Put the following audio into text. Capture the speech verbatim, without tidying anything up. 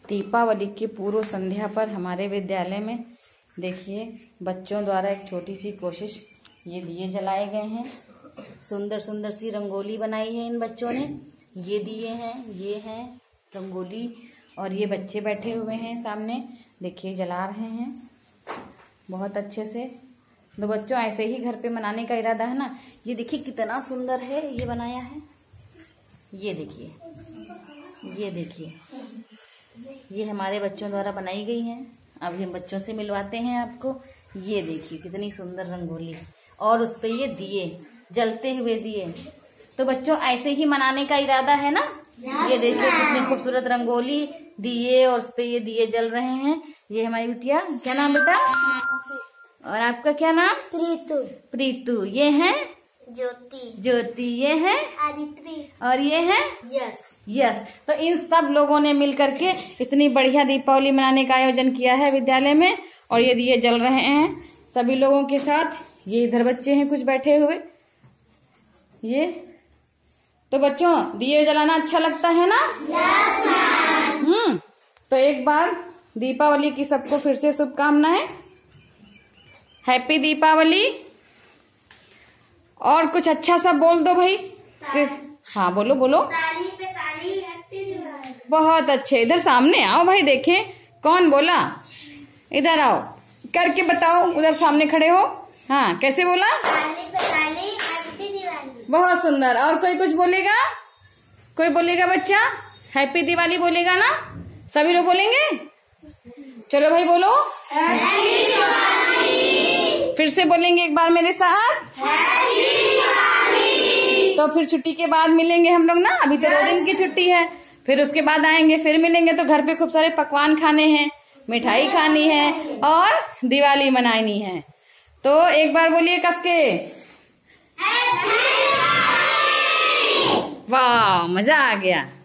दीपावली की पूर्व संध्या पर हमारे विद्यालय में देखिए बच्चों द्वारा एक छोटी सी कोशिश, ये दिए जलाए गए हैं। सुंदर सुंदर सी रंगोली बनाई है इन बच्चों ने। ये दिए हैं, ये हैं रंगोली, और ये बच्चे बैठे हुए हैं सामने, देखिए जला रहे हैं बहुत अच्छे से। तो बच्चों ऐसे ही घर पे मनाने का इरादा है ना। ये देखिए कितना सुंदर है ये बनाया है। ये देखिए, ये देखिए, ये हमारे बच्चों द्वारा बनाई गई है। अभी हम बच्चों से मिलवाते हैं आपको। ये देखिए कितनी सुंदर रंगोली, और उस पे ये दिए, जलते हुए दिए। तो बच्चों ऐसे ही मनाने का इरादा है ना। ये देखिए कितनी खूबसूरत रंगोली, दिए, और उस पे ये दिए जल रहे हैं। ये हमारी बिटिया, क्या नाम बेटा? और आपका क्या नाम? प्रीतु। प्रीतु। ये है ज्योति। ज्योति। ये है आदित्रि। और ये है यस। यस। तो इन सब लोगों ने मिल करके इतनी बढ़िया दीपावली मनाने का आयोजन किया है विद्यालय में। और ये दिए जल रहे हैं सभी लोगों के साथ। ये इधर बच्चे हैं कुछ बैठे हुए। ये तो बच्चों दिए जलाना अच्छा लगता है ना? Yes ma'am. हम्म तो एक बार दीपावली की सबको फिर से शुभकामनाएं। हैप्पी दीपावली। और कुछ अच्छा सा बोल दो भाई। हाँ बोलो बोलो। ताली पे ताली, हैप्पी दिवाली। बहुत अच्छे। इधर सामने आओ भाई, देखें कौन बोला। इधर आओ, करके बताओ। उधर सामने खड़े हो। हाँ कैसे बोला? ताली पे ताली, हैप्पी दिवाली। बहुत सुंदर। और कोई कुछ बोलेगा? कोई बोलेगा बच्चा? हैप्पी दिवाली बोलेगा ना? सभी लोग बोलेंगे? चलो भाई बोलो। हैप्पी दिवाली। फिर से बोलेंगे एक बार मेरे साथ। हैप्पी दिवाली। तो फिर छुट्टी के बाद मिलेंगे हम लोग ना। अभी तो दो दिन की छुट्टी है, फिर उसके बाद आएंगे, फिर मिलेंगे। तो घर पे खूब सारे पकवान खाने हैं, मिठाई खानी है और दिवाली मनानी है। तो एक बार बोलिए कस के। वाह, मजा आ गया।